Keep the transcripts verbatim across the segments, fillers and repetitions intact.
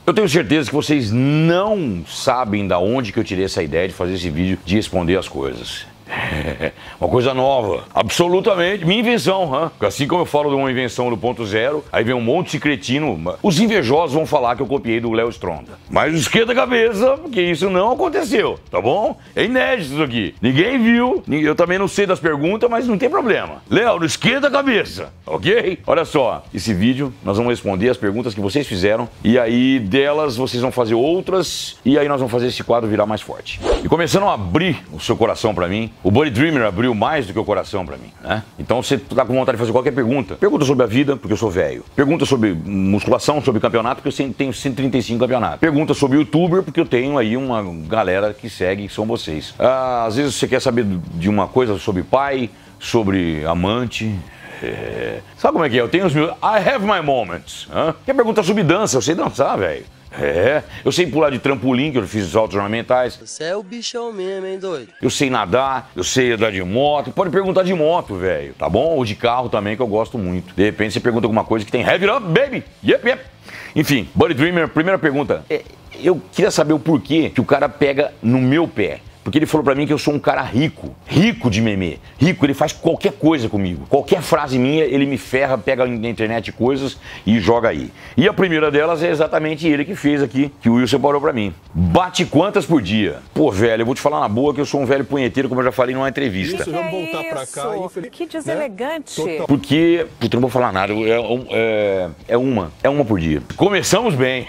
Eu tenho certeza que vocês não sabem da onde que eu tirei essa ideia de fazer esse vídeo, de responder as coisas. É uma coisa nova, absolutamente, minha invenção, hein? Assim como eu falo de uma invenção do ponto zero, aí vem um monte de cretino. Os invejosos vão falar que eu copiei do Léo Stronda. Mas esquenta a cabeça, porque isso não aconteceu, tá bom? É inédito isso aqui. Ninguém viu, eu também não sei das perguntas, mas não tem problema. Léo, não esquenta a cabeça, ok? Olha só, esse vídeo nós vamos responder as perguntas que vocês fizeram e aí delas vocês vão fazer outras e aí nós vamos fazer esse quadro virar mais forte. E começando a abrir o seu coração pra mim, o Body Dreamer abriu mais do que o coração pra mim, né? Então você tá com vontade de fazer qualquer pergunta. Pergunta sobre a vida, porque eu sou velho. Pergunta sobre musculação, sobre campeonato, porque eu tenho cento e trinta e cinco campeonatos. Pergunta sobre youtuber, porque eu tenho aí uma galera que segue, que são vocês. Ah, às vezes você quer saber de uma coisa sobre pai, sobre amante. É... Sabe como é que é? Eu tenho os meus... I have my moments. Hã? Quer perguntar sobre dança? Eu sei dançar, velho. É, eu sei pular de trampolim, que eu fiz os saltos ornamentais. Você é o bichão mesmo, hein, doido? Eu sei nadar, eu sei andar de moto. Pode perguntar de moto, velho, tá bom? Ou de carro também, que eu gosto muito. De repente você pergunta alguma coisa que tem heavy up, baby. Yep, yep. Enfim, Body Dreamer, primeira pergunta. É, eu queria saber o porquê que o cara pega no meu pé. Porque ele falou pra mim que eu sou um cara rico, rico de meme, rico, ele faz qualquer coisa comigo. Qualquer frase minha, ele me ferra, pega na internet coisas e joga aí. E a primeira delas é exatamente ele que fez aqui, que o Will separou pra mim. Bate quantas por dia? Pô, velho, eu vou te falar na boa que eu sou um velho punheteiro, como eu já falei numa entrevista. Isso, vamos voltar pra cá. Infeliz... Que deselegante. Né? Porque, puta, não vou falar nada, é, é, é uma, é uma por dia. Começamos bem.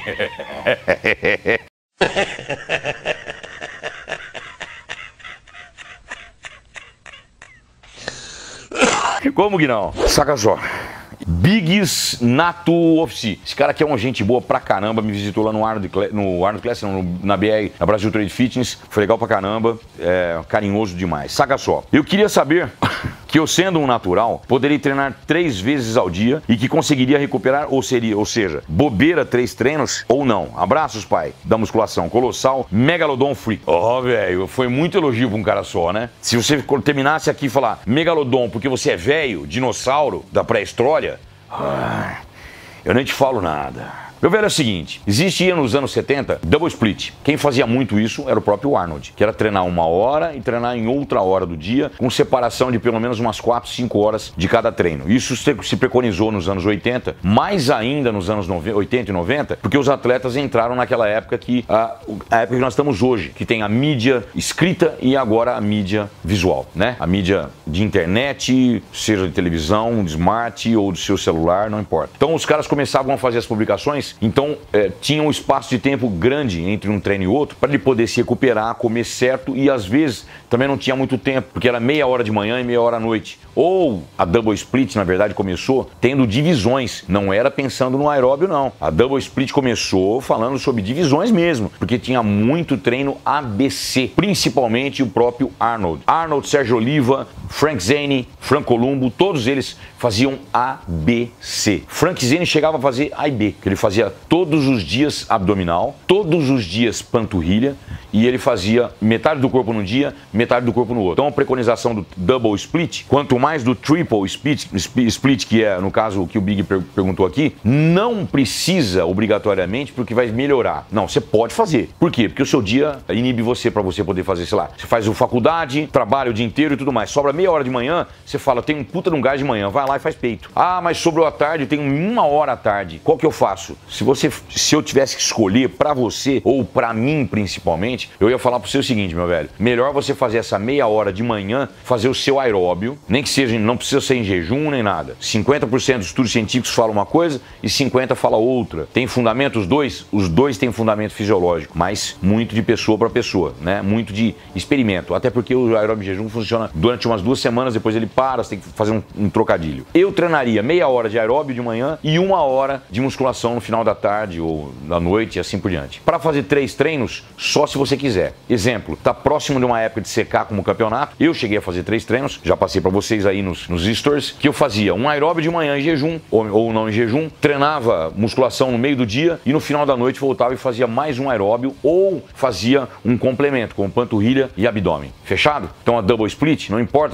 Como que não? Saca só. Biggs Nato Office. Esse cara aqui é uma gente boa pra caramba. Me visitou lá no Arnold, no Arnold Classic, não, na B R, na Brasil Trade Fitness. Foi legal pra caramba. É carinhoso demais. Saca só. Eu queria saber que eu, sendo um natural, poderia treinar três vezes ao dia e que conseguiria recuperar, ou seria, ou seja, bobeira três treinos ou não. Abraços, pai, da musculação colossal, Megalodon Free. Ó, oh, velho, foi muito elogio pra um cara só, né? Se você terminasse aqui e falar Megalodon porque você é velho, dinossauro da pré-história, ah, eu nem te falo nada. Meu velho, é o seguinte, existia nos anos setenta double split. Quem fazia muito isso era o próprio Arnold, que era treinar uma hora e treinar em outra hora do dia, com separação de pelo menos umas quatro, cinco horas de cada treino. Isso se preconizou nos anos oitenta, mais ainda nos anos oitenta e noventa, porque os atletas entraram naquela época que a, a época que nós estamos hoje, que tem a mídia escrita e agora a mídia visual, né? A mídia de internet, seja de televisão, de smart ou do seu celular, não importa. Então os caras começavam a fazer as publicações. Então, é, tinha um espaço de tempo grande entre um treino e outro para ele poder se recuperar, comer certo e às vezes também não tinha muito tempo, porque era meia hora de manhã e meia hora à noite. Ou a Double Split, na verdade, começou tendo divisões, não era pensando no aeróbio, não. A Double Split começou falando sobre divisões mesmo, porque tinha muito treino A B C, principalmente o próprio Arnold. Arnold, Sérgio Oliva, Frank Zane, Frank Columbo, todos eles faziam A B C. Frank Zane chegava a fazer A e B, que ele fazia todos os dias abdominal, todos os dias panturrilha, e ele fazia metade do corpo num dia, metade do corpo no outro. Então a preconização do double split, quanto mais do triple split, split que é no caso o que o Big per perguntou aqui, não precisa obrigatoriamente porque vai melhorar. Não, você pode fazer. Por quê? Porque o seu dia inibe você para você poder fazer, sei lá, você faz o faculdade, trabalha o dia inteiro e tudo mais, sobra meia hora de manhã, você fala, tem um puta de um gás de manhã, vai lá e faz peito. Ah, mas sobrou a tarde, tem uma hora à tarde. Qual que eu faço? Se você, se eu tivesse que escolher pra você, ou pra mim principalmente, eu ia falar pro você o seguinte, meu velho, melhor você fazer essa meia hora de manhã, fazer o seu aeróbio, nem que seja, não precisa ser em jejum nem nada. cinquenta por cento dos estudos científicos falam uma coisa e cinquenta por cento fala outra. Tem fundamento os dois? Os dois têm fundamento fisiológico, mas muito de pessoa pra pessoa, né? Muito de experimento, até porque o aeróbio em jejum funciona durante umas duas semanas, depois ele para, você tem que fazer um, um trocadilho. Eu treinaria meia hora de aeróbio de manhã e uma hora de musculação no final da tarde ou da noite e assim por diante. Para fazer três treinos, só se você quiser. Exemplo, tá próximo de uma época de secar como campeonato, eu cheguei a fazer três treinos, já passei para vocês aí nos, nos stores, que eu fazia um aeróbio de manhã em jejum, ou, ou não em jejum, treinava musculação no meio do dia e no final da noite voltava e fazia mais um aeróbio ou fazia um complemento com panturrilha e abdômen. Fechado? Então a double split, não importa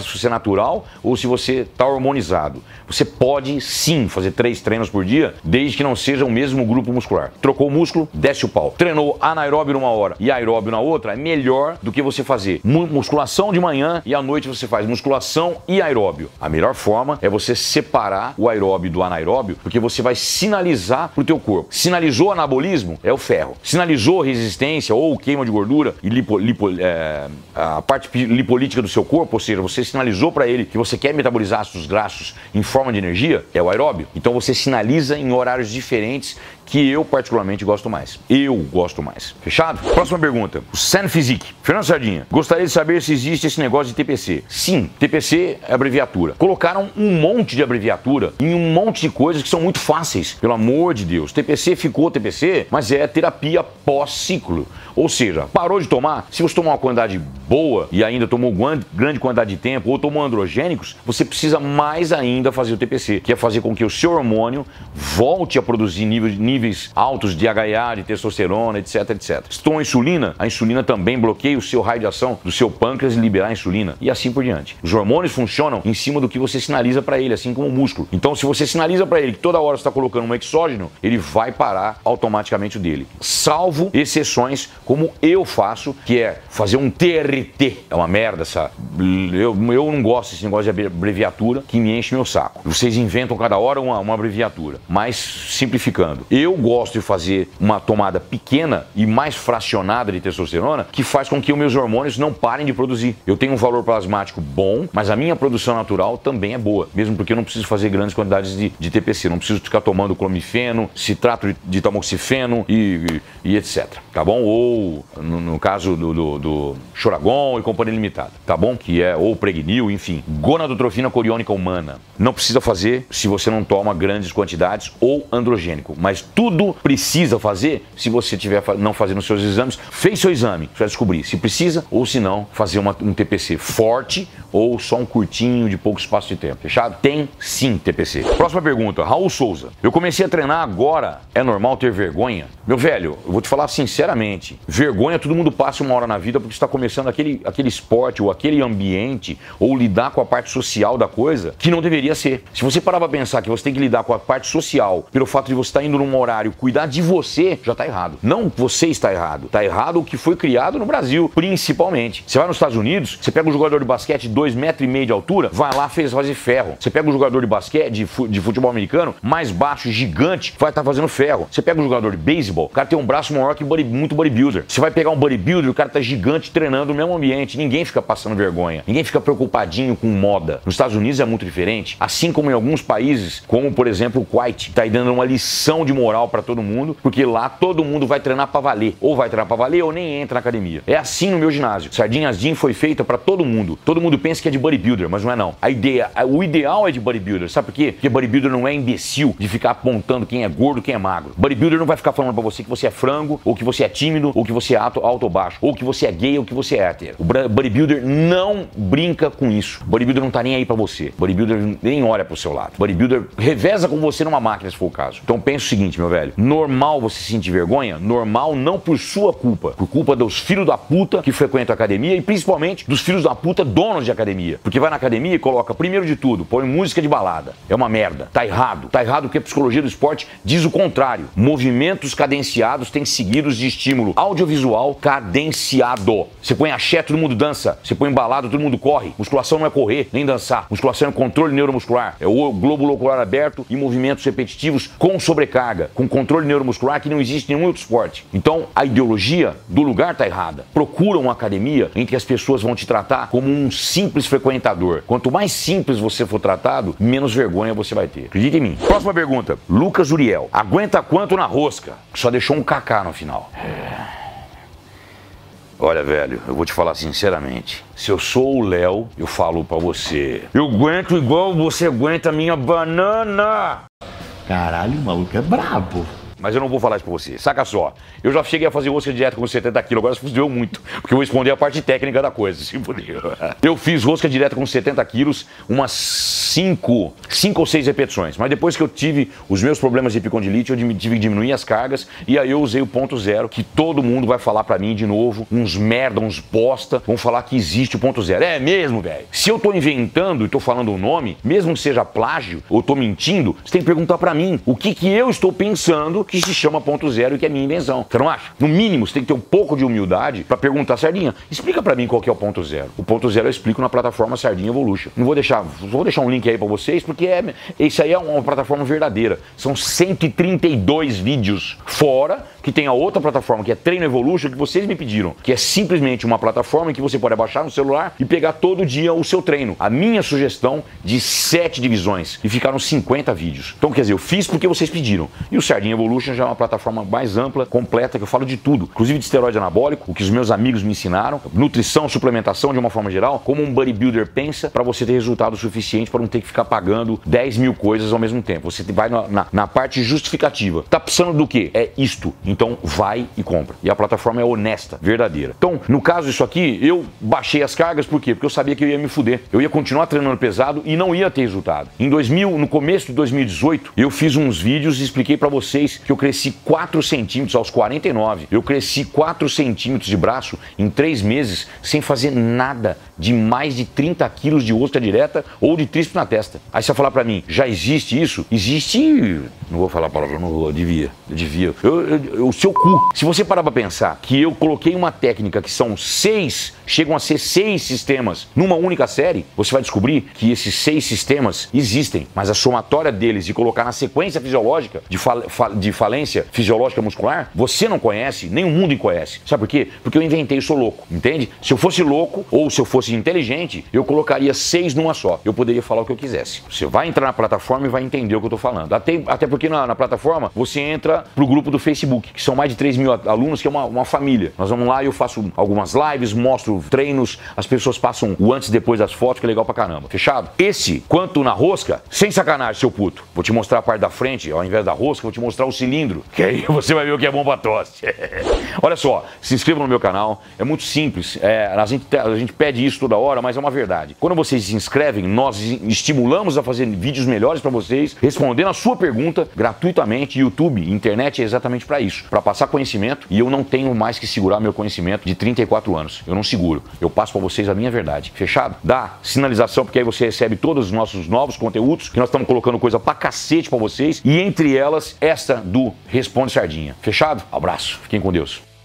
se você é natural ou se você está hormonizado. Você pode sim fazer três treinos por dia, desde que não seja o mesmo grupo muscular. Trocou o músculo, desce o pau. Treinou anaeróbio numa hora e aeróbio na outra, é melhor do que você fazer musculação de manhã e à noite você faz musculação e aeróbio. A melhor forma é você separar o aeróbio do anaeróbio, porque você vai sinalizar pro teu corpo. Sinalizou anabolismo, é o ferro. Sinalizou resistência ou queima de gordura e lipo, lipo, é, a parte lipolítica do seu corpo, ou seja, você sinalizou para ele que você quer metabolizar ácidos graxos em forma de energia, é o aeróbio. Então você sinaliza em horários diferentes, que eu particularmente gosto mais. Eu gosto mais. Fechado? Próxima pergunta. O Sen Physique. Fernando Sardinha, gostaria de saber se existe esse negócio de T P C. Sim, T P C é abreviatura. Colocaram um monte de abreviatura em um monte de coisas que são muito fáceis. Pelo amor de Deus. T P C ficou T P C, mas é terapia pós-ciclo. Ou seja, parou de tomar, se você tomar uma quantidade boa e ainda tomou grande quantidade de tempo ou tomou androgênicos, você precisa mais ainda fazer o T P C, que é fazer com que o seu hormônio volte a produzir níveis, níveis altos de H A, de testosterona, etc, etcétera. Se toma insulina, a insulina também bloqueia o seu raio de ação do seu pâncreas e liberar a insulina e assim por diante. Os hormônios funcionam em cima do que você sinaliza para ele, assim como o músculo. Então, se você sinaliza para ele que toda hora você está colocando um exógeno, ele vai parar automaticamente o dele. Salvo exceções, como eu faço, que é fazer um T R T. É uma merda essa... Eu, eu não gosto desse negócio de abreviatura que me enche meu saco. Vocês inventam cada hora uma, uma abreviatura. Mas, simplificando, eu gosto de fazer uma tomada pequena e mais fracionada de testosterona que faz com que os meus hormônios não parem de produzir. Eu tenho um valor plasmático bom, mas a minha produção natural também é boa. Mesmo porque eu não preciso fazer grandes quantidades de, de T P C. Não preciso ficar tomando clomifeno, citrato de, de tamoxifeno e, e, e etcétera. Tá bom? Ou, no, no caso do, do, do Choragon e Companhia Limitada. Tá bom? Que é ou Pregnil, enfim. Gonadotrofina coriônica humana. Não precisa fazer se você não toma grandes quantidades ou androgênico. Mas tudo precisa fazer se você estiver não fazendo seus exames. Fez seu exame, você vai descobrir se precisa ou se não fazer uma, um T P C forte ou só um curtinho de pouco espaço de tempo. Fechado? Tem sim T P C. Próxima pergunta. Raul Souza. Eu comecei a treinar agora. É normal ter vergonha? Meu velho, eu vou te falar sinceramente. Vergonha todo mundo passa uma hora na vida porque está começando aquele, aquele esporte ou aquele ambiente ou lidar com a parte social da coisa que não deveria ser. Se você parar pra pensar que você tem que lidar com a parte social pelo fato de você estar indo num horário cuidar de você, já tá errado. Não você está errado. Tá errado o que foi criado no Brasil, principalmente. Você vai nos Estados Unidos, você pega um jogador de basquete de dois metros e meio de altura, vai lá fez fazer ferro. Você pega um jogador de basquete, de, fu de futebol americano, mais baixo, gigante, vai estar tá fazendo ferro. Você pega um jogador de beisebol, o cara tem um braço maior que body, muito bodybuilder. Você vai pegar um bodybuilder, o cara tá gigante treinando no mesmo ambiente. Ninguém fica passando vergonha. Ninguém fica preocupadinho com moda. Nos Estados Unidos é muito diferente. Assim como em alguns países, como por exemplo o Kuwait, tá aí dando uma lição de moral para todo mundo, porque lá todo mundo vai treinar pra valer. Ou vai treinar pra valer ou nem entra na academia. É assim no meu ginásio. Sardinhas Gym foi feita para todo mundo. Todo mundo pensa que é de bodybuilder, mas não é não. A ideia, o ideal é de bodybuilder. Sabe por quê? Porque bodybuilder não é imbecil de ficar apontando quem é gordo, quem é magro. Bodybuilder não vai ficar falando pra você que você é frango, ou que você é tímido, ou que você é alto, alto ou baixo, ou que você é gay, ou que você é hétero. O bodybuilder não brinca com isso. O bodybuilder não tá nem aí pra você. O bodybuilder nem olha pro seu lado. O bodybuilder reveza com você numa máquina, se for o caso. Então pensa o seguinte, meu velho. Normal você sentir vergonha? Normal não por sua culpa. Por culpa dos filhos da puta que frequentam a academia e principalmente dos filhos da puta donos de academia. Porque vai na academia e coloca, primeiro de tudo, põe música de balada. É uma merda. Tá errado. Tá errado porque a psicologia do esporte diz o contrário. Movimentos cadenciados têm seguidos de estímulo audiovisual cadenciado. Você põe axé, todo mundo dança. Você põe balada, todo mundo corre. Musculação não é correr, nem dançar. Musculação é controle neuromuscular. É o globo ocular aberto e movimentos repetitivos com sobrecarga, com controle neuromuscular que não existe em nenhum outro esporte. Então, a ideologia do lugar tá errada. Procura uma academia em que as pessoas vão te tratar como um simples frequentador. Quanto mais simples você for tratado, menos vergonha você vai ter. Acredita em mim. Próxima pergunta. Lucas Uriel. Aguenta quanto na rosca? Só deixou um kaká no final. Olha, velho, eu vou te falar sinceramente. Se eu sou o Léo, eu falo pra você. Eu aguento igual você aguenta a minha banana. Caralho, o maluco é brabo. mas eu não vou falar isso pra você. Saca só, eu já cheguei a fazer rosca direta com setenta quilos, agora se fudeu muito, porque eu vou responder a parte técnica da coisa, se fudeu. Eu fiz rosca direta com setenta quilos, umas cinco, cinco ou seis repetições, mas depois que eu tive os meus problemas de epicondilite, eu tive que diminuir as cargas, e aí eu usei o ponto zero, que todo mundo vai falar pra mim de novo, uns merda, uns bosta, vão falar que existe o ponto zero. É mesmo, velho? Se eu tô inventando e tô falando um nome, mesmo que seja plágio, ou tô mentindo, você tem que perguntar pra mim o que que eu estou pensando que se chama ponto zero e que é minha invenção. Você não acha? No mínimo, você tem que ter um pouco de humildade pra perguntar, Sardinha, explica pra mim qual que é o ponto zero. O ponto zero eu explico na plataforma Sardinha Evolution. Não vou deixar, vou deixar um link aí pra vocês, porque é, isso aí é uma plataforma verdadeira. São cento e trinta e dois vídeos, fora que tem a outra plataforma, que é Treino Evolution, que vocês me pediram, que é simplesmente uma plataforma que você pode abaixar no celular e pegar todo dia o seu treino. A minha sugestão de sete divisões, e ficaram cinquenta vídeos. Então, quer dizer, eu fiz porque vocês pediram. E o Sardinha Evolution já é uma plataforma mais ampla, completa, que eu falo de tudo, inclusive de esteroide anabólico, o que os meus amigos me ensinaram, nutrição, suplementação de uma forma geral, como um bodybuilder pensa para você ter resultado suficiente para não ter que ficar pagando dez mil coisas ao mesmo tempo. Você vai na, na, na parte justificativa. Tá precisando do quê? É isto. Então vai e compra. E a plataforma é honesta, verdadeira. Então, no caso disso aqui, eu baixei as cargas, por quê? Porque eu sabia que eu ia me fuder. Eu ia continuar treinando pesado e não ia ter resultado. Em dois mil, no começo de dois mil e dezoito, eu fiz uns vídeos e expliquei pra vocês que eu cresci quatro centímetros aos quarenta e nove. Eu cresci quatro centímetros de braço em três meses sem fazer nada de mais de trinta quilos de ostra direta ou de tríceps na testa. Aí você vai falar pra mim, já existe isso? Existe... Não vou falar a palavra, não vou, eu devia. Eu devia. Eu, eu, o seu cu. Se você parar pra pensar que eu coloquei uma técnica que são seis, chegam a ser seis sistemas numa única série, você vai descobrir que esses seis sistemas existem, mas a somatória deles de colocar na sequência fisiológica de, fal, de falência fisiológica muscular, você não conhece, nem o mundo conhece. Sabe por quê? Porque eu inventei, eu sou louco, entende? Se eu fosse louco ou se eu fosse inteligente, eu colocaria seis numa só. Eu poderia falar o que eu quisesse. Você vai entrar na plataforma e vai entender o que eu tô falando. Até, até porque na, na plataforma você entra pro grupo do Facebook, que são mais de três mil alunos, que é uma, uma família. Nós vamos lá e eu faço algumas lives, mostro treinos, as pessoas passam o antes e depois das fotos, que é legal pra caramba. Fechado? Esse, quanto na rosca, sem sacanagem, seu puto. Vou te mostrar a parte da frente, ao invés da rosca, vou te mostrar o cilindro, que aí você vai ver o que é bom pra tosse. Olha só, se inscreva no meu canal, é muito simples, é, a, gente, a gente pede isso toda hora, mas é uma verdade. Quando vocês se inscrevem, nós estimulamos a fazer vídeos melhores pra vocês, respondendo a sua pergunta gratuitamente. YouTube, internet é exatamente pra isso, pra passar conhecimento, e eu não tenho mais que segurar meu conhecimento de trinta e quatro anos. Eu não seguro, eu passo pra vocês a minha verdade. Fechado? Dá sinalização, porque aí você recebe todos os nossos novos conteúdos, que nós estamos colocando coisa pra cacete pra vocês, e entre elas, esta do Responde Sardinha. Fechado? Abraço, fiquem com Deus.